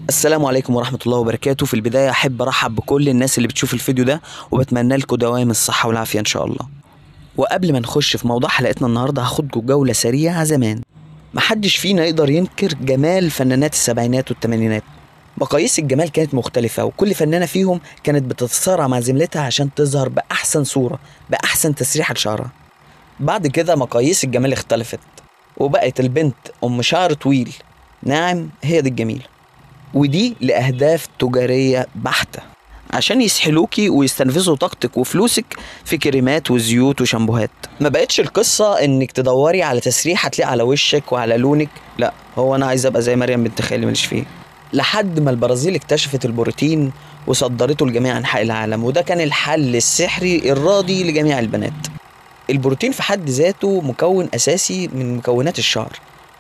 السلام عليكم ورحمة الله وبركاته. في البداية أحب أرحب بكل الناس اللي بتشوف الفيديو ده، وبتمنى لكم دوام الصحة والعافية إن شاء الله. وقبل ما نخش في موضوع حلقتنا النهاردة هاخدكم جولة سريعة زمان. محدش فينا يقدر ينكر جمال فنانات السبعينات والثمانينات. مقاييس الجمال كانت مختلفة، وكل فنانة فيهم كانت بتتصارع مع زميلتها عشان تظهر بأحسن صورة بأحسن تسريحة لشعرها. بعد كده مقاييس الجمال اختلفت، وبقت البنت أم شعر طويل ناعم هي دي الجميلة، ودي لأهداف تجارية بحتة عشان يسحلوكي ويستنفذوا طاقتك وفلوسك في كريمات وزيوت وشامبوهات. ما بقتش القصة انك تدوري على تسريحة تليق على وشك وعلى لونك، لا، هو انا عايز ابقى زي مريم بنت خالي ماليش فيه. لحد ما البرازيل اكتشفت البروتين وصدرته لجميع انحاء العالم، وده كان الحل السحري الراضي لجميع البنات. البروتين في حد ذاته مكون اساسي من مكونات الشعر،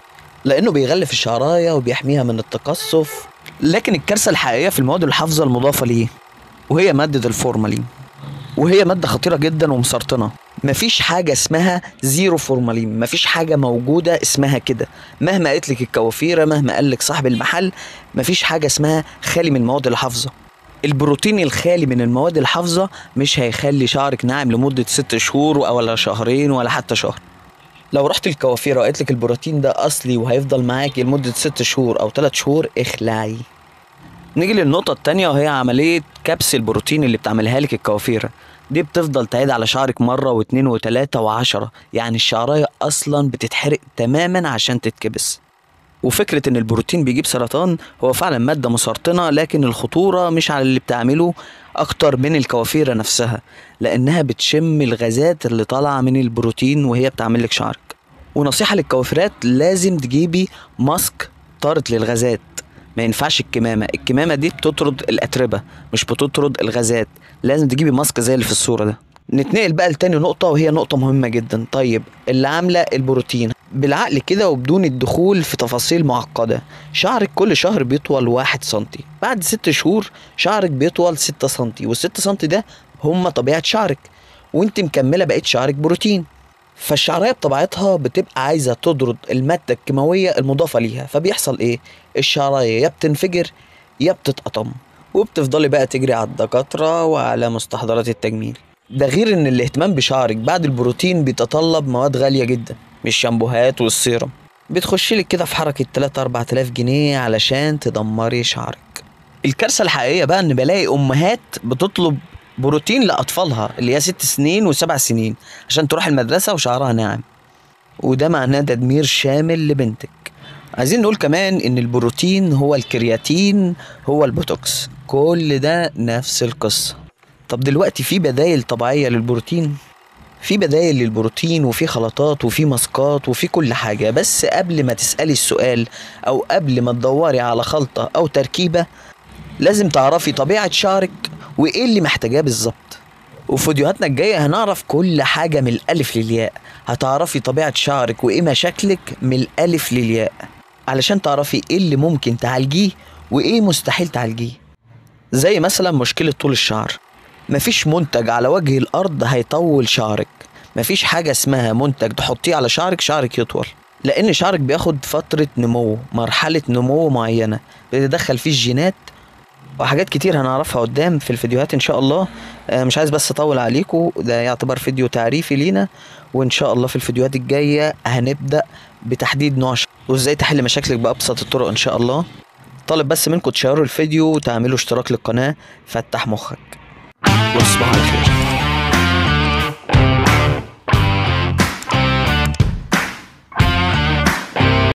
لانه بيغلف الشعرايه وبيحميها من التقصف. لكن الكارثه الحقيقيه في المواد الحافظه المضافه ليه، وهي ماده الفورمالين، وهي ماده خطيره جدا ومسرطنه. مفيش حاجه اسمها زيرو فورمالين، مفيش حاجه موجوده اسمها كده. مهما قالت لك الكوافيره، مهما قال لك صاحب المحل، مفيش حاجه اسمها خالي من المواد الحافظه. البروتين الخالي من المواد الحافظه مش هيخلي شعرك ناعم لمده 6 شهور ولا شهرين ولا حتى شهر. لو رحت الكوافير وقالت لك البروتين ده اصلي وهيفضل معاكي لمده 6 شهور او 3 شهور، اخلعي. نيجي للنقطه التانية، وهي عمليه كبس البروتين اللي بتعملها لك الكوافيره. دي بتفضل تعيد على شعرك مره واثنين وثلاثه وعشرة، يعني الشعرايه اصلا بتتحرق تماما عشان تتكبس. وفكره ان البروتين بيجيب سرطان، هو فعلا ماده مسرطنه، لكن الخطوره مش على اللي بتعمله اكتر من الكوافيره نفسها، لانها بتشم الغازات اللي طالعه من البروتين وهي بتعمل لك شعرك. ونصيحه للكوافيرات، لازم تجيبي ماسك طارد للغازات. ما ينفعش الكمامه دي بتطرد الاتربه مش بتطرد الغازات. لازم تجيبي ماسك زي اللي في الصوره ده. نتنقل بقى لتاني نقطة، وهي نقطة مهمة جدا. طيب، اللي عاملة البروتين بالعقل كده وبدون الدخول في تفاصيل معقدة، شعرك كل شهر بيطول 1 سنتي، بعد 6 شهور شعرك بيطول 6 سنتي، وال6 سنتي ده هم طبيعة شعرك، وانت مكملة بقية شعرك بروتين. فالشعرية بطبيعتها بتبقى عايزة تطرد المادة الكيماوية المضافة ليها، فبيحصل ايه؟ الشعرية يا بتنفجر يا بتتقطم، وبتفضلي بقى تجري على الدكاترة وعلى مستحضرات التجميل. ده غير ان الاهتمام بشعرك بعد البروتين بيتطلب مواد غالية جدا، مش شامبوهات والسيرم. بتخشلك كده في حركة 3-4 آلاف جنيه علشان تدمري شعرك. الكارثة الحقيقية بقى ان بلاقي امهات بتطلب بروتين لأطفالها اللي هي 6 سنين و7 سنين عشان تروح المدرسة وشعرها ناعم، وده معناه تدمير شامل لبنتك. عايزين نقول كمان ان البروتين هو الكرياتين هو البوتوكس، كل ده نفس القصة. طب دلوقتي في بدايل طبيعية للبروتين؟ في بدايل للبروتين، وفي خلطات وفي ماسكات وفي كل حاجة. بس قبل ما تسألي السؤال او قبل ما تدوري على خلطة او تركيبة، لازم تعرفي طبيعة شعرك وايه اللي محتاجاه بالظبط. وفي فيديوهاتنا الجاية هنعرف كل حاجة من الألف للياء. هتعرفي طبيعة شعرك وايه مشاكلك من الألف للياء، علشان تعرفي ايه اللي ممكن تعالجيه وايه مستحيل تعالجيه. زي مثلا مشكلة طول الشعر. مفيش منتج على وجه الأرض هيطول شعرك. مفيش حاجة اسمها منتج تحطيه على شعرك يطول، لأن شعرك بياخد فترة نمو، مرحلة نمو معينة بتدخل فيه الجينات وحاجات كتير هنعرفها قدام في الفيديوهات ان شاء الله. مش عايز بس اطول عليكم، ده يعتبر فيديو تعريفي لينا، وان شاء الله في الفيديوهات الجاية هنبدأ بتحديد نوع وازاي تحل مشاكلك بأبسط الطرق ان شاء الله. طالب بس منكم تشيروا الفيديو وتعملوا اشتراك للقناة. فتح مخك، وتصبحوا على خير.